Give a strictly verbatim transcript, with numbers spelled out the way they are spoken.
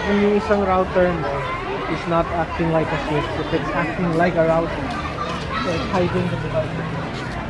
kung yung isang router mo is not acting like a switch, if it's acting like a router, so it's hiding the device.